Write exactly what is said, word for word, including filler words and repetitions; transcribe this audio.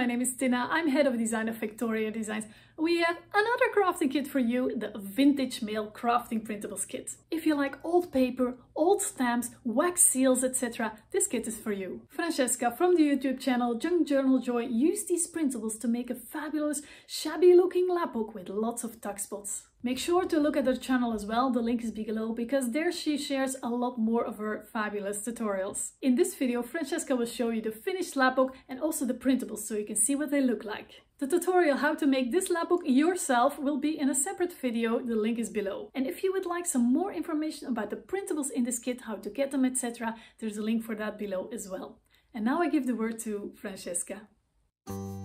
my name is Tina. I'm head of design of Victoria Designs. We have another crafting kit for you, the Vintage Mail Crafting Printables Kit. If you like old paper, old stamps, wax seals, et cetera, this kit is for you. Francesca from the YouTube channel Junk Journal Joy used these printables to make a fabulous, shabby looking lapbook with lots of tuck spots. Make sure to look at her channel as well, the link is below, because there she shares a lot more of her fabulous tutorials. In this video, Francesca will show you the finished lapbook and also the printables so you can see what they look like. The tutorial how to make this lapbook yourself will be in a separate video, the link is below. And if you would like some more information about the printables in this kit, how to get them, et cetera, there's a link for that below as well. And now I give the word to Francesca.